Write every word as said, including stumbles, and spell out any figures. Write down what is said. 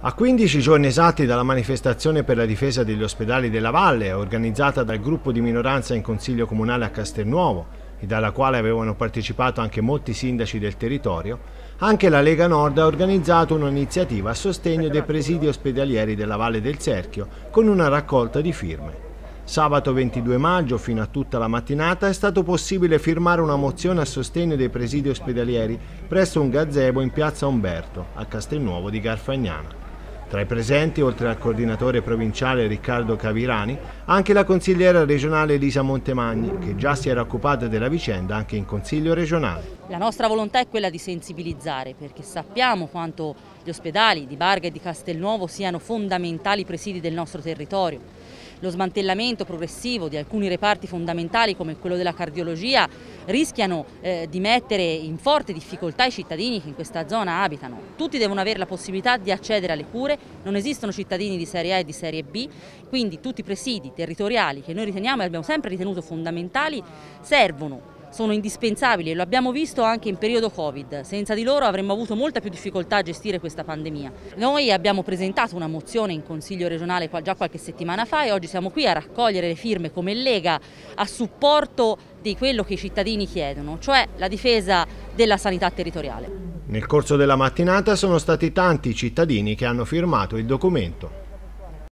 A quindici giorni esatti dalla manifestazione per la difesa degli ospedali della Valle, organizzata dal gruppo di minoranza in Consiglio Comunale a Castelnuovo e dalla quale avevano partecipato anche molti sindaci del territorio, anche la Lega Nord ha organizzato un'iniziativa a sostegno dei presidi ospedalieri della Valle del Cerchio con una raccolta di firme. Sabato ventidue maggio, fino a tutta la mattinata, è stato possibile firmare una mozione a sostegno dei presidi ospedalieri presso un gazebo in piazza Umberto, a Castelnuovo di Garfagnana. Tra i presenti, oltre al coordinatore provinciale Riccardo Cavirani, anche la consigliera regionale Elisa Montemagni, che già si era occupata della vicenda anche in Consiglio regionale. La nostra volontà è quella di sensibilizzare, perché sappiamo quanto gli ospedali di Barga e di Castelnuovo siano fondamentali presidi del nostro territorio. Lo smantellamento progressivo di alcuni reparti fondamentali come quello della cardiologia rischiano eh, di mettere in forte difficoltà i cittadini che in questa zona abitano. Tutti devono avere la possibilità di accedere alle cure, non esistono cittadini di serie A e di serie B, quindi tutti i presidi territoriali che noi riteniamo e abbiamo sempre ritenuto fondamentali servono. Sono indispensabili e lo abbiamo visto anche in periodo Covid, senza di loro avremmo avuto molta più difficoltà a gestire questa pandemia. Noi abbiamo presentato una mozione in Consiglio regionale già qualche settimana fa e oggi siamo qui a raccogliere le firme come Lega a supporto di quello che i cittadini chiedono, cioè la difesa della sanità territoriale. Nel corso della mattinata sono stati tanti i cittadini che hanno firmato il documento.